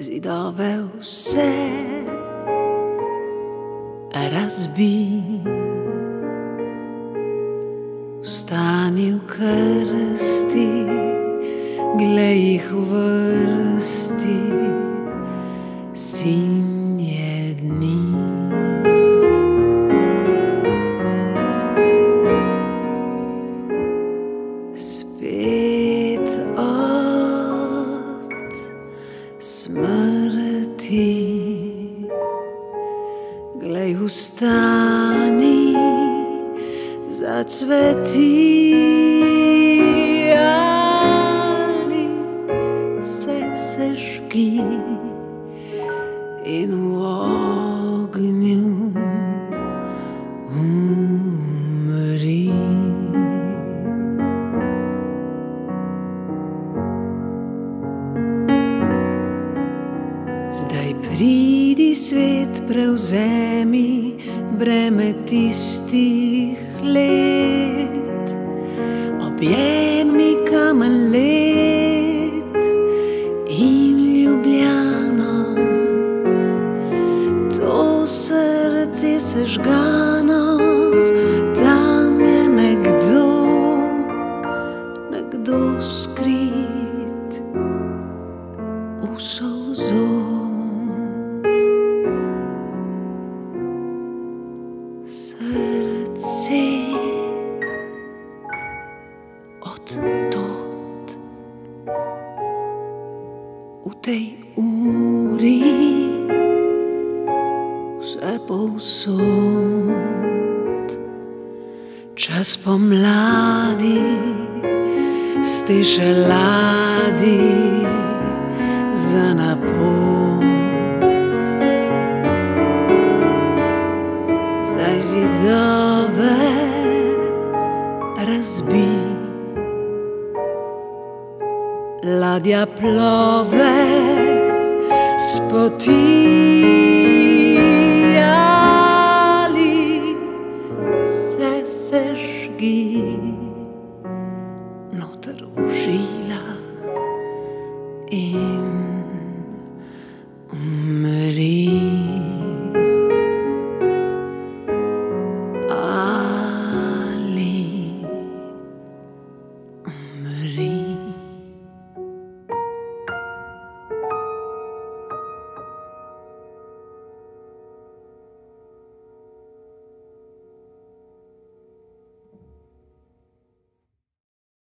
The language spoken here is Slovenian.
zidove vse razbi. Vstani v krsti, glej jih vrsti, sinje dni. Spet od smrti, glej, vstani, zacveti, ali se sežgi in v ognju umri. Zdaj pridi, svet, prevzemi breme tistih let, objemi kamen let in Ljubljano, to srce sežgano. Tam je nekdo skrit v solzo. Srce od tod, v tej uri, vse povsod. Čas pomladi, steše ladi za na pot. Zdaj zidove razbi, ladja plove s poti, ali se sežgi noter v žilah in